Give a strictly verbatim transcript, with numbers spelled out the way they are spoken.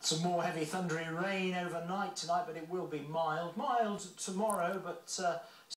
Some more heavy thundery rain overnight tonight, but it will be mild. Mild tomorrow, but uh,